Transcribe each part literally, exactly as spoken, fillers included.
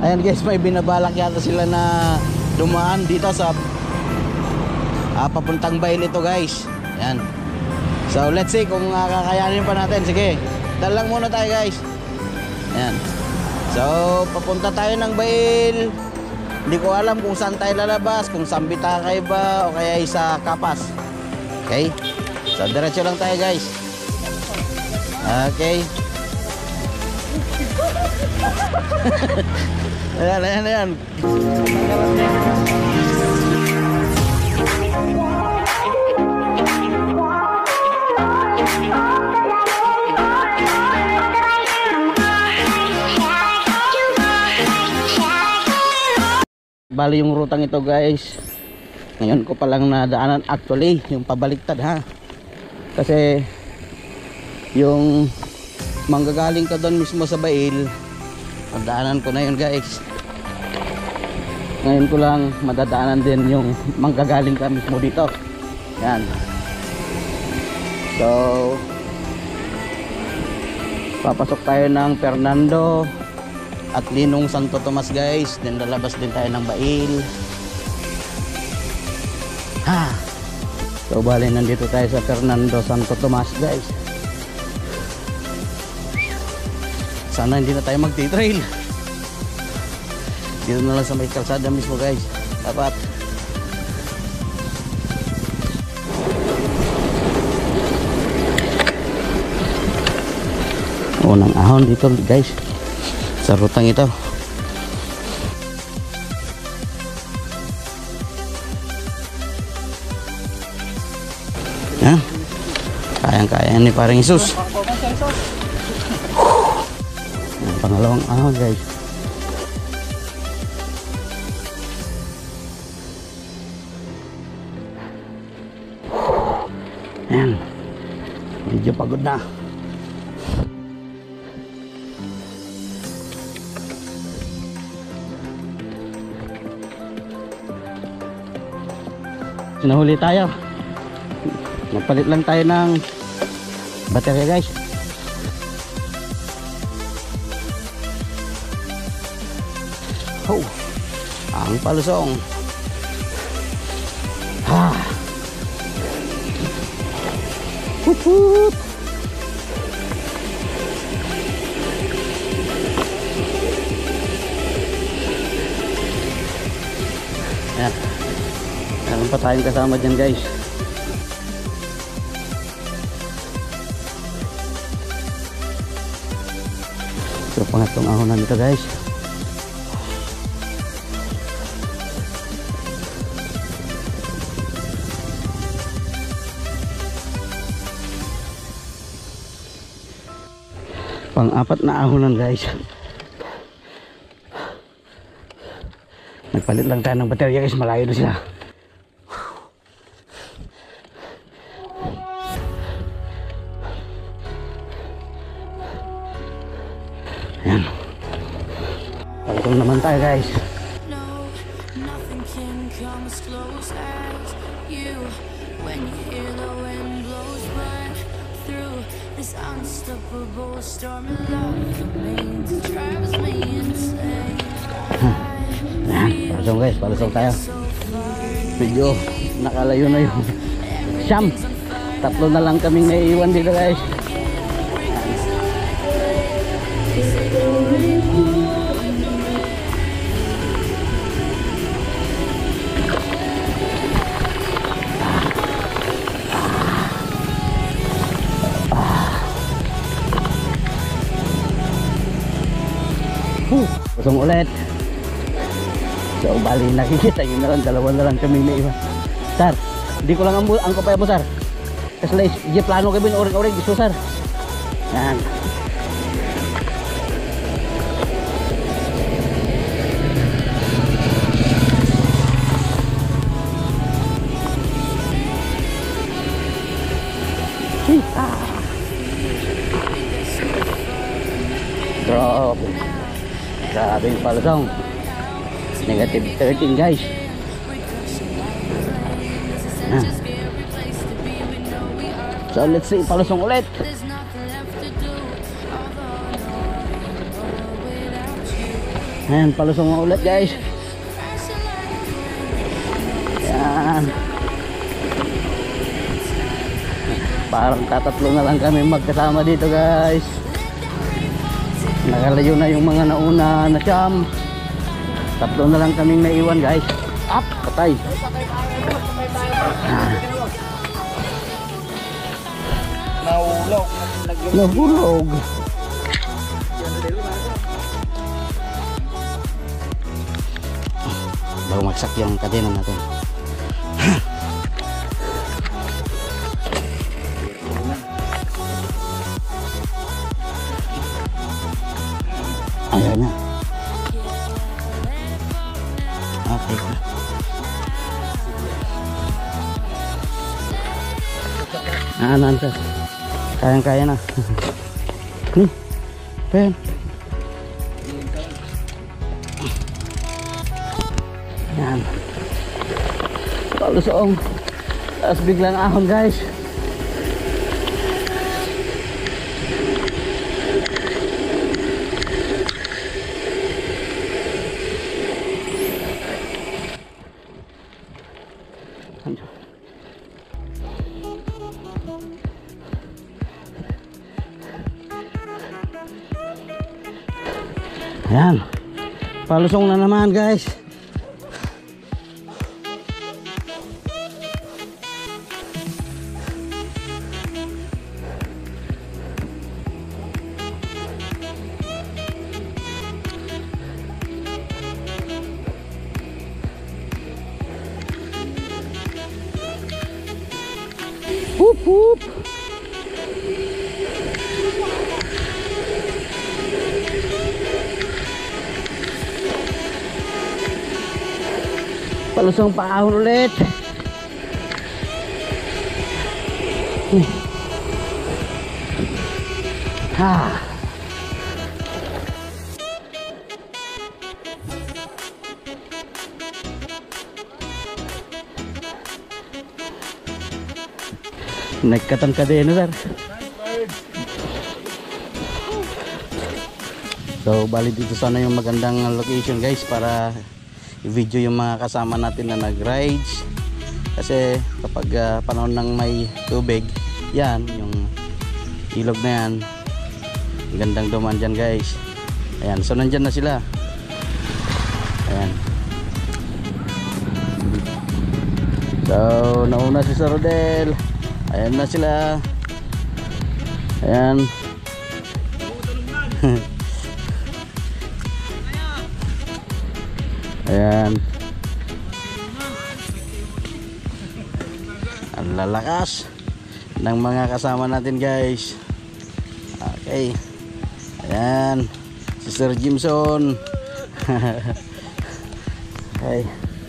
Ayan guys, may binabalak yata sila na dumaan dito sa uh, papuntang Bail ito guys. Ayan. So let's see kung uh, kakayanin pa natin. Sige, dal lang muna tayo guys. Ayan. So papunta tayo ng Bail. Hindi ko alam kung saan tayo lalabas, kung sa Bitakay ba o kaya sa Kapas. Okay. So diretso lang tayo guys. Okay. Ayan, ayan, ayan. Bali yung rutang ito guys, ngayon ko palang nadaanan actually, yung pabaliktad ha. Kasi yung manggagaling ka doon mismo sa Bail, nadaanan ko na yun guys. Ngayon ko lang madadaanan din yung manggagaling ka mismo dito. Yan. So papasok tayo ng Fernando at Linong Santo Tomas guys. Then lalabas din tayo ng Bail. Ha. So bali nandito tayo sa Fernando Santo Tomas guys. Sana hindi na tayo magti-trail. Dito na lang sa may kalsada mismo guys. Dapat. Unang ahon dito guys sa rutang ito. Yan. Kayang-kaya ni parang Jesus. Yan, pangalawang ahon guys. Yan. Medyo pagod na. Nahuli tayo. Nagpalit lang tayo ng baterya guys. Oh, ang palusong. Ha. Hup, hup. Ayan. Meron pa tayong kasama dyan guys. So pangatlong ahonan nito guys. Pang-apat na ahonan guys. Nagpalit lang tayo ng baterya guys, malayo na sila. Ayan. Palusong naman tayo guys. Ayan, palusong guys, palusong tayo. Medyo nakalayo na yung siyam. Tatlo na lang kaming naiiwan dito guys. Uh, pusong ulit. So bali nakikita nyo na lang, dalawa na lang kami na iba. Sir, hindi ko lang ang, ang kapaya mo sir. Kasi di plano kami na orig-orig gusto sir. Yan. Ah. Grabe. Grabe yung palusong. Negative thirteen guys. Ah. So let's see, palusong ulit. Ayan, palusong mo ulit guys. Ayan. Parang tatatlo na lang kami magkasama dito guys. Nakalayo na yung mga nauna na siyam. Tatlo na lang kaming naiwan guys. Up, patay. Ah. Nahulog. Nahulog. Baru magsak yung kadena natin. Ayan na. Okay. Ah, nanti. Kayang-kaya na. Nih, pen. Yan. Palusong. Tapos biglang ahon guys. Ayan, palusong na naman guys. Hup hup. Palusong paahon ulit. Hmm. Ha. Nagkatang kadena sir. So bali dito sana yung magandang location guys para i-video yung mga kasama natin na nag-rides. Kasi kapag uh, panahon ng may tubig, yan yung ilog na yan, gandang duman dyan guys. Ayan, so nandyan na sila. Ayan. So nauna si Sir Rodel. Ayan na sila. Ayan. Ayan. Ang lalakas ng mga kasama natin guys. Okay. Ayan. Si Sir Jimson. Okay.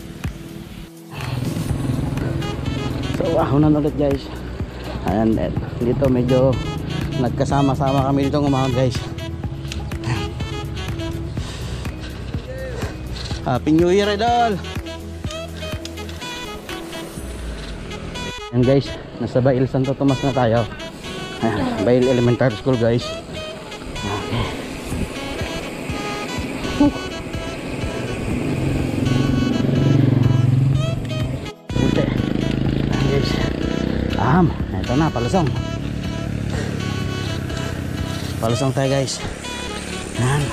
So ahonan ulit guys. Ayan. Dito medyo nagkasama-sama kami dito ngumahon guys. Happy New Year idol. Ayan guys, nasa Bail Santo Tomas na tayo. Ayan, Bail Elementary School guys. Okay. Huh. Buti. Ayan guys. Aham, ito na, palusong. Palusong tayo guys. Ayan.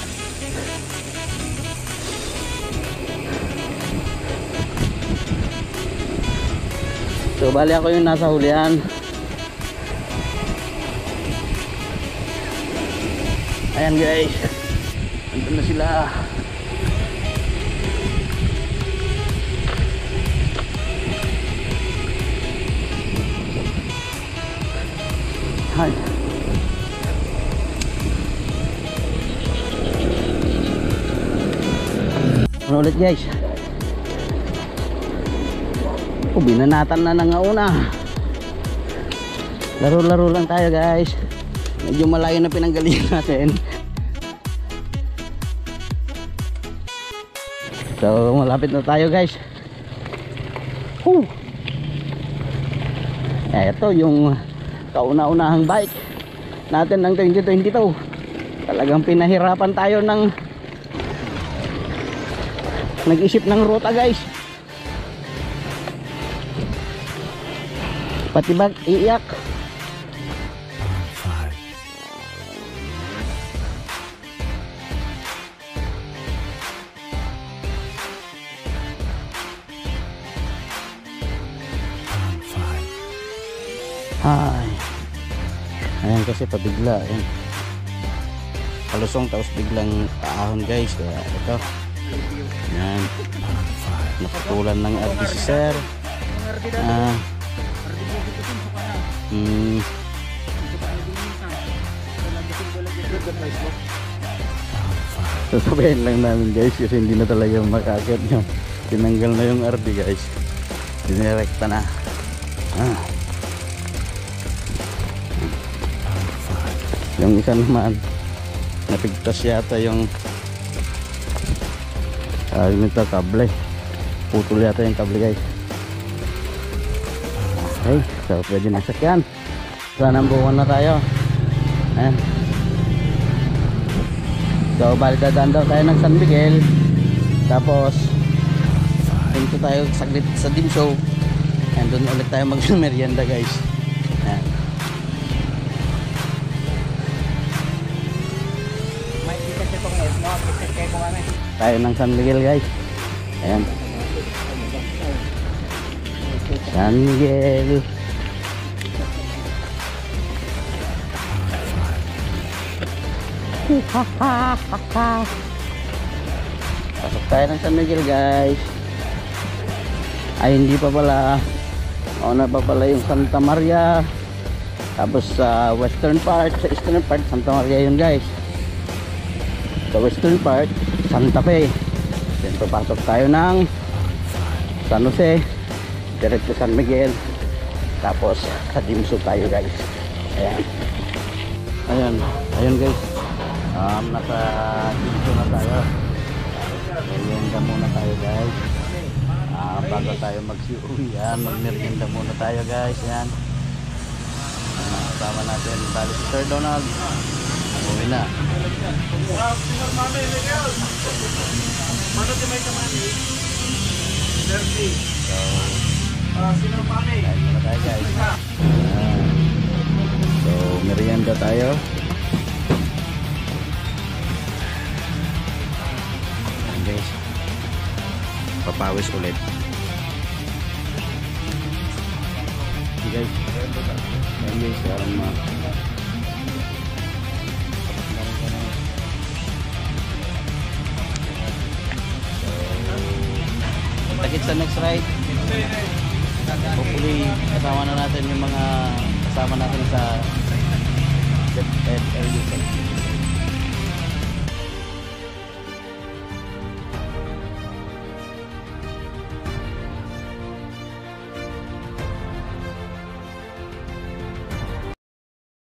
So bali ako yung nasa hulihan. Ayan guys, andun na sila. Hi. Ano ulit guys? Oh, binanatan na ng una. Laro-laro lang tayo guys. Medyo malayo na pinanggalingan natin. So malapit na tayo guys. Huh. Eh, ito yung kauna-unahang bike natin ng twenty twenty-two. Talagang pinahirapan tayo ng nag-isip ng ruta guys. Pati bag iiyak. Ay. Ayan kasi pabigla. Ayan. Kalusong tapos biglang ahon guys. Kaya ito. Ayan. Naputulan ng R D si sir. Ah. Hmm. Sasabihin lang namin guys kasi hindi na talaga makakit nyo. Tinanggal na yung R D guys. Dinirekta na. Ah. Yung isa naman napigtas yata yung uh, yung ito kable, putol yata yung kable guys. Okay, so pwede na sakyan. Sana buwan na tayo. Ayan. So balik dadaan daw tayo ng San Miguel. Tapos dito tayo saglit sa Dimshow. And doon ulit tayo mag-merienda guys. Ayan. Tayo ng San Miguel guys. Ayan. San Miguel. Pasok tayo ng San Miguel guys. Ay hindi pa pala. Una pa pala yung Santa Maria. Tapos sa uh, western part, sa eastern part Santa Maria yun guys. Sa western part Santa Fe. Then papasok tayo ng San Jose, diretso San Miguel, tapos sa Dimshow tayo guys. Ayan. Ayan, ayun guys. Um, nasa Dimshow na tayo. Merienda muna tayo guys. Uh, bago tayo magsiuwian, magmerienda muna tayo guys. Ayan. Kasama natin bali si Sir Donald. Uwi na. Mano si may kamani? thirty. So, Ah, sino pami? kain muna tayo guys. Ayan. So, merienda tayo. Ayan guys. Papawis ulit. Ayan guys. Ayan guys. Ayan mga. Takit sa next ride. Hopefully kasama na natin yung mga kasama natin sa Get Ed Early.